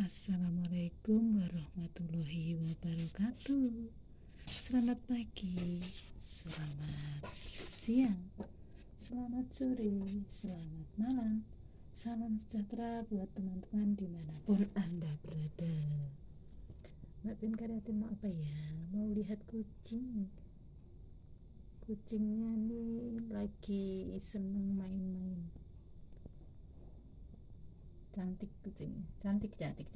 Assalamualaikum warahmatullahi wabarakatuh. Selamat pagi, selamat siang, selamat sore, selamat malam. Salam sejahtera buat teman-teman dimanapun Anda berada. Mbak Tin Karyatin mau apa ya? Mau lihat kucing. Kucingnya nih lagi seneng main-main. Cantik kucingnya, cantik.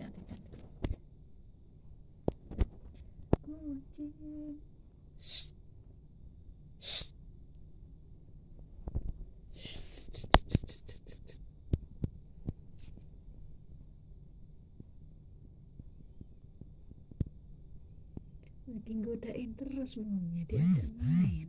Kucing. Shh. Lagi godain terus, maunya diajak main.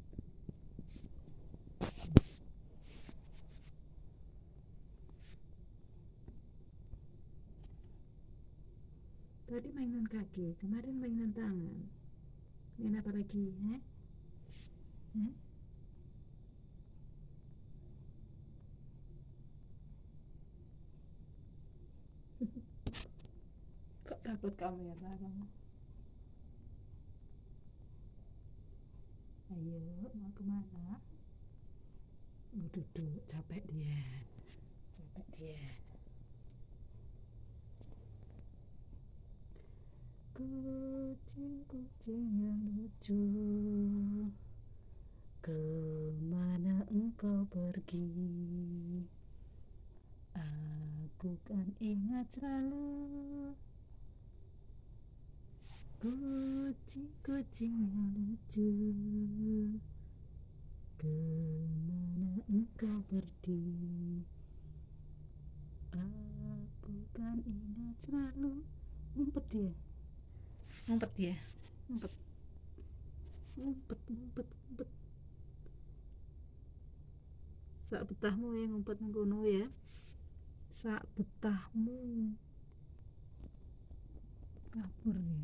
Tadi mainan kaki, kemarin mainan tangan. Main apa lagi? Kok takut kamera kamu? Ayo, mau kemana? Duduk, capek dia. Kucing yang lucu, kemana engkau pergi? Aku kan ingat selalu. Kucing yang lucu, kemana engkau pergi? Aku kan ingat selalu. Ngumpet dia. Ngumpet. Sak betahmu ya ngumpet nang kono ya. Sak betahmu. Kabur ya.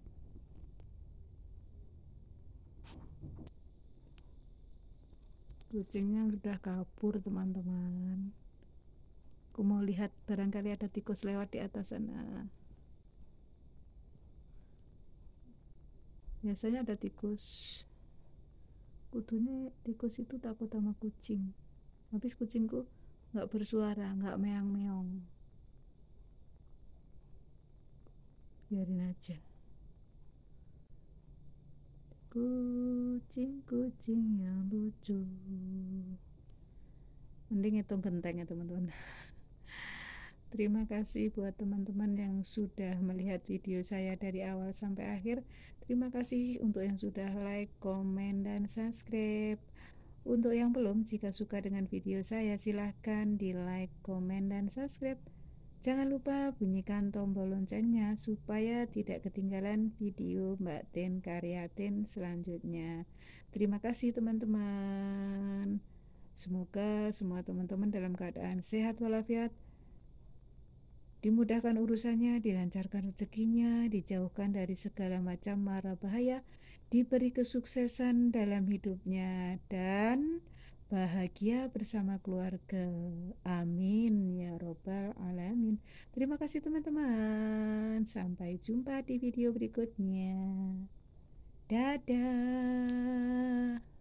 Kucingnya udah kabur, teman-teman. Aku mau lihat, barangkali ada tikus lewat di atas sana. Biasanya ada tikus. Kudunya tikus itu takut sama kucing. Habis kucingku nggak bersuara, nggak meong-meong. Biarin aja. Kucing yang lucu. Mending hitung genteng ya, teman-teman. Terima kasih buat teman-teman yang sudah melihat video saya dari awal sampai akhir. Terima kasih untuk yang sudah like, komen, dan subscribe. Untuk yang belum, jika suka dengan video saya, silahkan di like, komen, dan subscribe. Jangan lupa bunyikan tombol loncengnya supaya tidak ketinggalan video Mbak Tin Karyatin selanjutnya. Terima kasih teman-teman. Semoga semua teman-teman dalam keadaan sehat walafiat, dimudahkan urusannya, dilancarkan rezekinya, dijauhkan dari segala macam mara bahaya, diberi kesuksesan dalam hidupnya, dan bahagia bersama keluarga. Amin ya robbal alamin. Terima kasih teman-teman. Sampai jumpa di video berikutnya. Dadah.